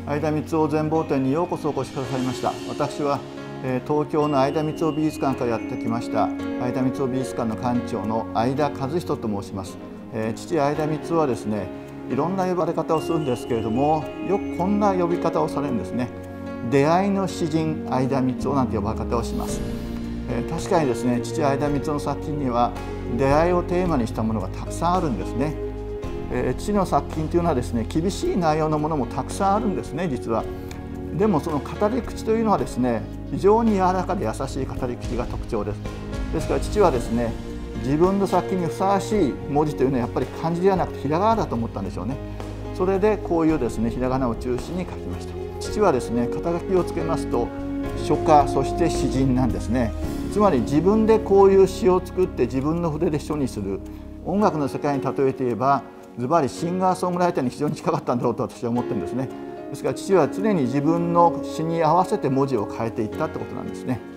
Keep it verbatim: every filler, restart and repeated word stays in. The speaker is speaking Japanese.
相田みつを全貌展にようこそお越しくださいました。私は東京の相田みつを美術館からやってきました相田みつを美術館の館長の相田和人と申します。父相田みつはですね、いろんな呼ばれ方をするんですけれども、よくこんな呼び方をされるんですね。出会いの詩人相田みつをなんて呼ばれ方をします。確かにですね、父相田みつの作品には出会いをテーマにしたものがたくさんあるんですね。父の作品というのはですね、厳しい内容のものもたくさんあるんですね、実は。でもその語り口というのはですね、非常に柔らかで優しい語り口が特徴です。ですから父はですね、自分の作品にふさわしい文字というのはやっぱり漢字ではなくてひらがなだと思ったんでしょうね。それでこういうですね、ひらがなを中心に書きました。父はですね、肩書きをつけますと書家、そして詩人なんですね。つまり自分でこういう詩を作って自分の筆で書にする、音楽の世界に例えて言えばズバリシンガーソングライターに非常に近かったんだろうと私は思ってるんですね。ですから父は常に自分の詩に合わせて文字を変えていったってことなんですね。